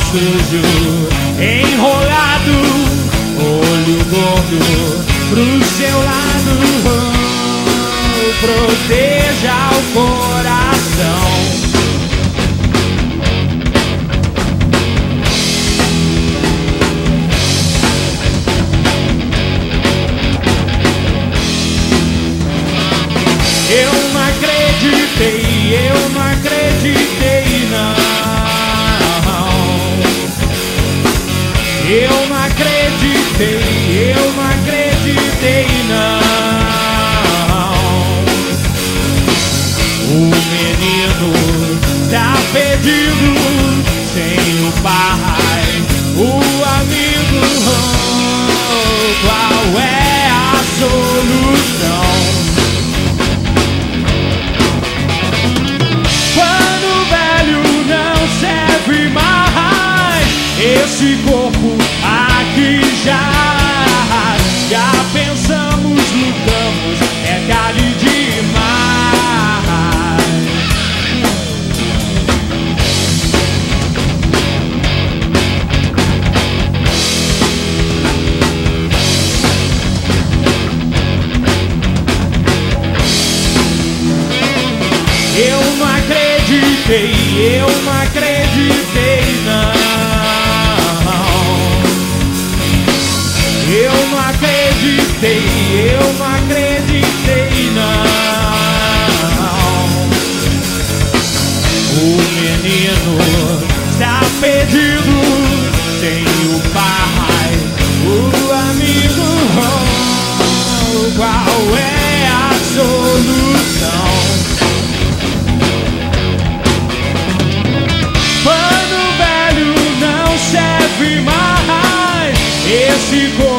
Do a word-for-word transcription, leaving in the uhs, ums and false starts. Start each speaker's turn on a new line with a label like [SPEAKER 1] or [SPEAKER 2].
[SPEAKER 1] sujo, enrolado, olho gordo pro seu lado. Oh, proteja o coração. Eu não acreditei, eu não acreditei não. Eu não acreditei, eu não acreditei não. O menino tá perdido, sem o pai, o amigo. Oh, qual é a solução? Esse corpo aqui já, já pensamos, lutamos, é tarde demais. Eu não acreditei, eu não acreditei não. Eu não acreditei, eu não acreditei não. O menino está perdido, sem o pai, o amigo. Oh, qual é a solução? Pano velho não serve mais. Esse